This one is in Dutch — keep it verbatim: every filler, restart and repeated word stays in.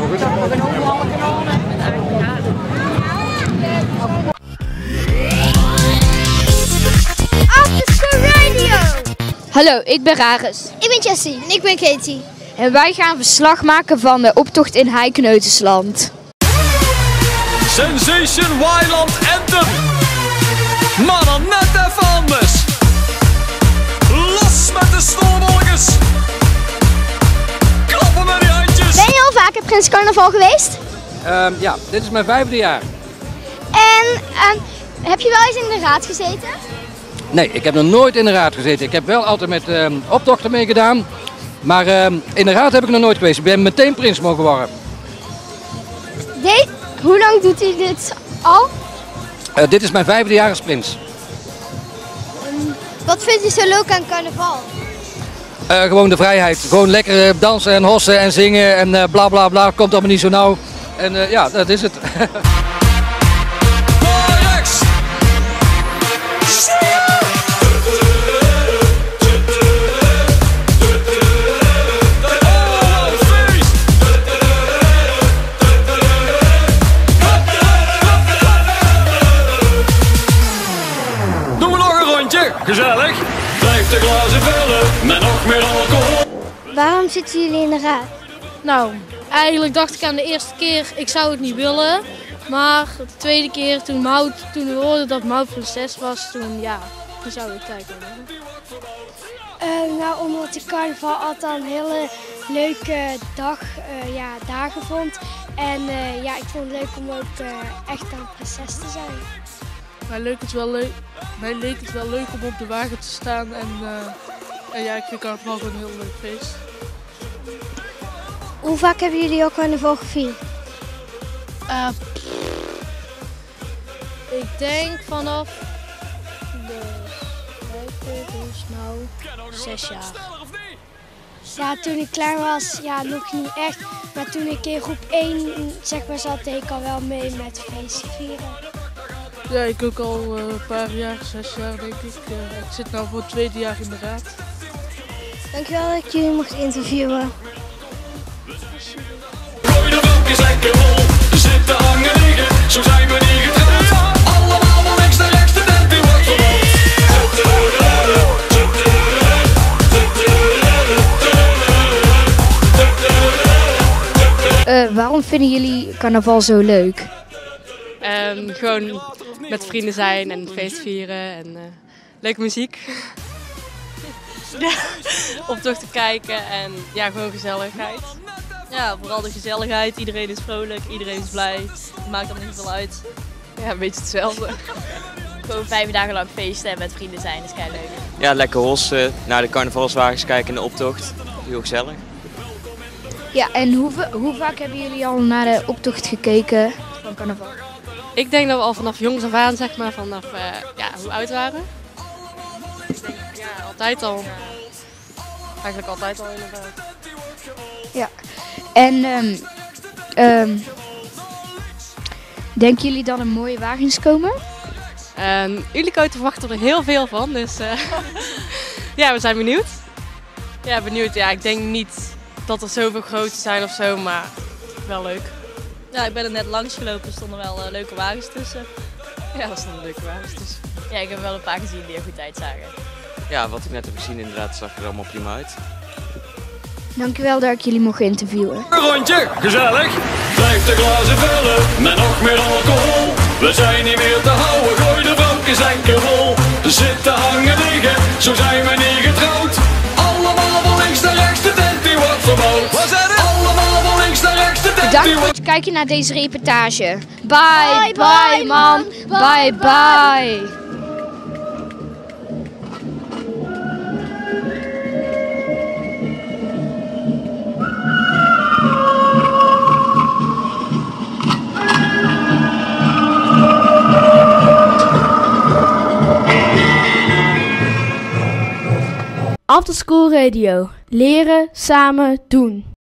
Afterschool Radio. Hallo, ik ben Raris. Ik ben Jessie. En ik ben Katie. En wij gaan verslag maken van de optocht in Heikneutersland. Sensation Wildland Anthem. Maar dan net even anders. Los met de snowballetjes. Klappen met die handjes. Ben je al vaker Prins Carnaval geweest? Um, ja, dit is mijn vijfde jaar. En um, heb je wel eens in de raad gezeten? Nee, ik heb nog nooit in de raad gezeten. Ik heb wel altijd met um, optochten meegedaan. Maar um, in de raad heb ik nog nooit geweest. Ik ben meteen prins mogen worden. De- Hoe lang doet u dit al? Uh, dit is mijn vijfde jaar als prins. Um, wat vindt u zo leuk aan carnaval? Uh, gewoon de vrijheid. Gewoon lekker uh, dansen en hossen en zingen en uh, bla bla bla. Komt allemaal niet zo nauw. En uh, ja, dat is het. Gezellig, blijf de glazen vullen met nog meer alcohol. Waarom zitten jullie in de raad? Nou, eigenlijk dacht ik aan de eerste keer, ik zou het niet willen. Maar de tweede keer, toen, Maud, toen we hoorden dat Maud prinses was, toen, ja, toen zou ik kijken. Uh, nou, omdat ik carnaval altijd een hele leuke dag, uh, ja, dagen vond. En uh, ja, ik vond het leuk om ook uh, echt een prinses te zijn. Mij leek het wel leuk, mij leek het wel leuk om op de wagen te staan en, uh, en ja, ik vind carnaval gewoon een heel leuk feest. Hoe vaak hebben jullie al carnaval gevierd? Uh, ik denk vanaf de vijfde, dus nou zes jaar. Ja, toen ik klaar was, ja, nog niet echt. Maar toen ik in groep één zeg maar, zat, deed ik al wel mee met feestje vieren. Ja, ik ook al uh, een paar jaar, zes jaar denk ik. Uh, ik zit nu voor het tweede jaar in de raad. Dankjewel dat ik jullie mocht interviewen. Gooi de bankjes lekker vol, zitten hangen liggen, zo zijn we niet getrouwd. Allemaal van links naar rechts, de tent die wordt verboden. Uh, waarom vinden jullie carnaval zo leuk? Um, gewoon met vrienden zijn en feest vieren en uh, leuke muziek. Ja, optochten kijken en ja, gewoon gezelligheid. Ja, vooral de gezelligheid. Iedereen is vrolijk, iedereen is blij. Het maakt allemaal niet veel uit. Ja, een beetje hetzelfde. Gewoon vijf dagen lang feesten en met vrienden zijn, dat is kei leuk. Ja, lekker hossen, naar de carnavalswagens kijken in de optocht. Heel gezellig. Ja, en hoe, hoe vaak hebben jullie al naar de optocht gekeken van carnaval? Ik denk dat we al vanaf jongs af aan, zeg maar, vanaf uh, ja, hoe oud waren. Ik denk, ja, altijd al. Eigenlijk altijd al inderdaad. Ja, en um, um, denken jullie dat er mooie wagens komen? Um, Ulico verwachten er heel veel van, dus uh, ja, we zijn benieuwd. Ja, benieuwd. Ja, ik denk niet dat er zoveel grote zijn of zo, maar wel leuk. Ja, ik ben er net langs gelopen, er stonden wel uh, leuke wagens tussen. Ja, er stonden leuke wagens tussen. Ja, ik heb wel een paar gezien die er goed uitzagen. Ja, wat ik net heb gezien inderdaad zag er allemaal prima uit. Dankjewel dat ik jullie mocht interviewen. Een rondje, gezellig, blijf de glazen vullen met nog meer alcohol. We zijn niet meer te houden, gooi de bankjes lekker vol. Zitten hangen liggen, zo zijn we niet getrouwd. Allemaal van links naar rechts, de tent die wordt verbouwd. Wat zijn het? Allemaal van links naar rechts, de tent Bedankt die voor wordt... het kijken naar deze reportage. Bye, bye, bye man. Bye, bye. Afterschool Radio. Leren samen doen.